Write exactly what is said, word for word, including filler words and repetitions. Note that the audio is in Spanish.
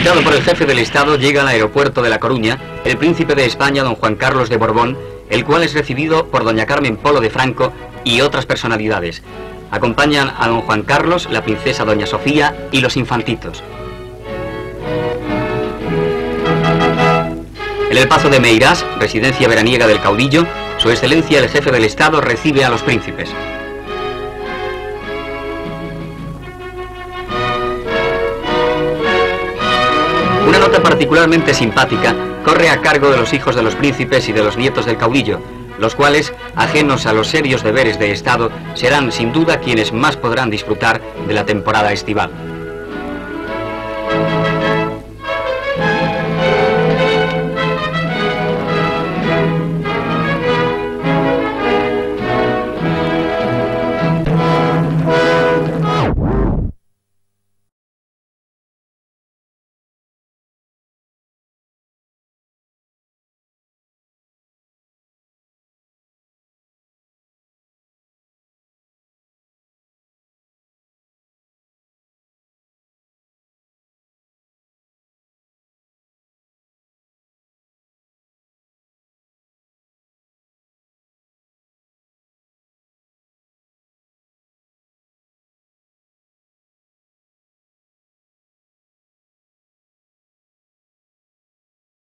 Invitado por el jefe del Estado, llega al aeropuerto de La Coruña el príncipe de España, don Juan Carlos de Borbón, el cual es recibido por doña Carmen Polo de Franco y otras personalidades. Acompañan a don Juan Carlos, la princesa doña Sofía y los infantitos. En el Pazo de Meirás, residencia veraniega del caudillo, su excelencia el jefe del Estado recibe a los príncipes. Una nota particularmente simpática corre a cargo de los hijos de los príncipes y de los nietos del caudillo, los cuales, ajenos a los serios deberes de Estado, serán sin duda quienes más podrán disfrutar de la temporada estival.